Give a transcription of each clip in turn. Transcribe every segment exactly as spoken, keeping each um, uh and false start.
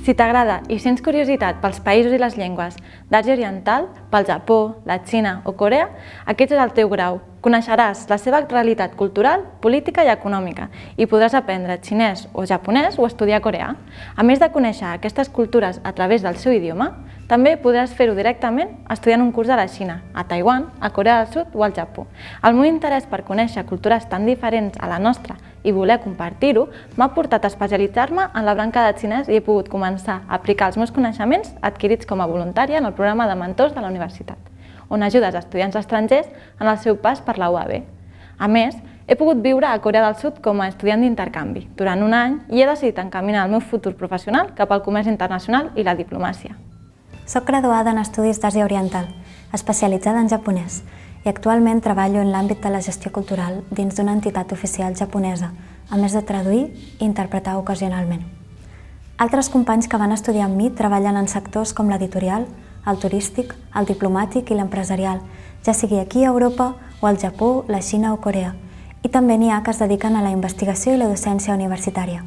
Si t'agrada i sents curiositat pels països i les llengües d'Àsia Oriental, pel Japó, la Xina o Corea, aquest és el teu grau. Coneixeràs la seva realitat cultural, política i econòmica i podràs aprendre xinès o japonès o estudiar coreà. A més de conèixer aquestes cultures a través del seu idioma, també podràs fer-ho directament estudiant un curs a la Xina, a Taiwan, a Corea del Sud o al Japó. El meu interès per conèixer cultures tan diferents a la nostra i voler compartir-ho m'ha portat a especialitzar-me en la branca de xinès i he pogut començar a aplicar els meus coneixements adquirits com a voluntària en el programa de mentors de la universitat, on ajudes a estudiants estrangers en el seu pas per la U A B. A més, he pogut viure a Corea del Sud com a estudiant d'intercanvi durant un any i he decidit encaminar el meu futur professional cap al comerç internacional i la diplomàcia. Soc graduada en Estudis d'Àsia Oriental, especialitzada en japonès, i actualment treballo en l'àmbit de la gestió cultural dins d'una entitat oficial japonesa, a més de traduir i interpretar ocasionalment. Altres companys que van estudiar amb mi treballen en sectors com l'editorial, el turístic, el diplomàtic i l'empresarial, ja sigui aquí a Europa o al Japó, la Xina o Corea, i també n'hi ha que es dediquen a la investigació i la docència universitària.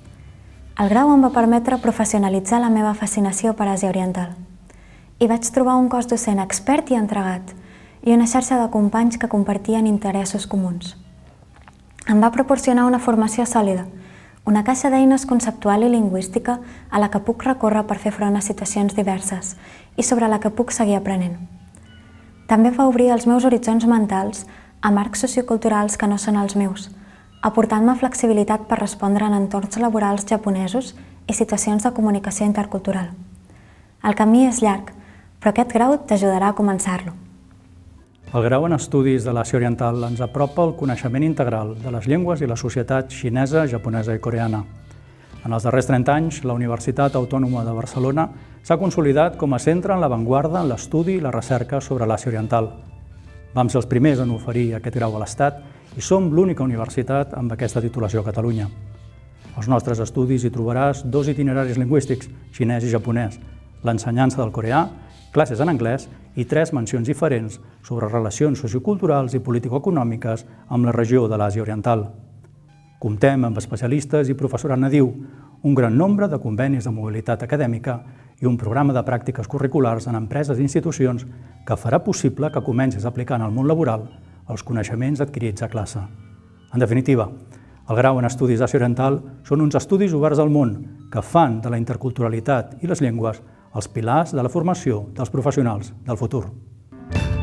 El grau em va permetre professionalitzar la meva fascinació per Àsia Oriental. Hi vaig trobar un cos docent expert i entregat i una xarxa de companys que compartien interessos comuns. Em va proporcionar una formació sòlida, una caixa d'eines conceptual i lingüística a la que puc recórrer per fer front a situacions diverses i sobre la que puc seguir aprenent. També va obrir els meus horitzons mentals a marcs socioculturals que no són els meus, aportant-me flexibilitat per respondre en entorns laborals japonesos i situacions de comunicació intercultural. El camí és llarg, però aquest grau t'ajudarà a començar-lo. El grau en Estudis de l'Àsia Oriental ens apropa el coneixement integral de les llengües i la societat xinesa, japonesa i coreana. En els darrers trenta anys, la Universitat Autònoma de Barcelona s'ha consolidat com a centre en l'avantguarda en l'estudi i la recerca sobre l'Àsia Oriental. Vam ser els primers en oferir aquest grau a l'Estat i som l'única universitat amb aquesta titulació a Catalunya. Als nostres estudis hi trobaràs dos itineraris lingüístics, xinès i japonès, l'ensenyança del coreà, classes en anglès i tres mencions diferents sobre relacions socioculturals i político-econòmiques amb la regió de l'Àsia Oriental. Comptem amb especialistes i professorat nadiu, un gran nombre de convenis de mobilitat acadèmica i un programa de pràctiques curriculars en empreses i institucions que farà possible que comencis a aplicar en el món laboral els coneixements adquirits a classe. En definitiva, el grau en Estudis d'Àsia Oriental són uns estudis oberts al món que fan de la interculturalitat i les llengües els pilars de la formació dels professionals del futur.